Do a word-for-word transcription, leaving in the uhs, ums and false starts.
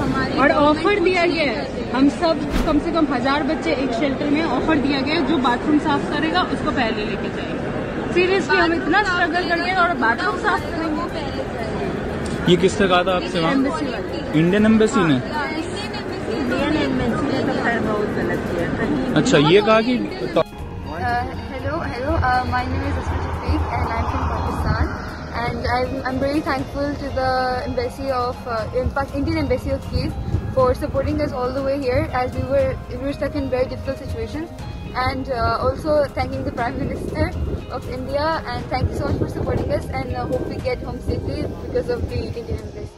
हमारी और ऑफर दिया गया है, हम सब कम से कम हजार बच्चे एक शेल्टर में ऑफर दिया गया है, जो बाथरूम साफ करेगा उसको पहले लेके जाएंगे। सीरियसली हम इतना स्ट्रगल करके हैं और बाथरूम साफ करेंगे पहले जाएंगे। ये किससे कहा था आपसे वहाँ? एम्बेसी वाले, इंडियन एम्बेसी ने? इंडियन एम्बेसी ने तो खैर बहुत गलत किया। अच्छा, ये कहा कि Hello, hello. Uh, my name is Letsupp and I'm from Pakistan. And I'm, I'm very thankful to the embassy of uh, Indian Embassy of Kiev for supporting us all the way here, as we were we were stuck in very difficult situations. And uh, also thanking the Prime Minister of India, and thank you so much for supporting us. And uh, hope we get home safely because of the Indian Embassy.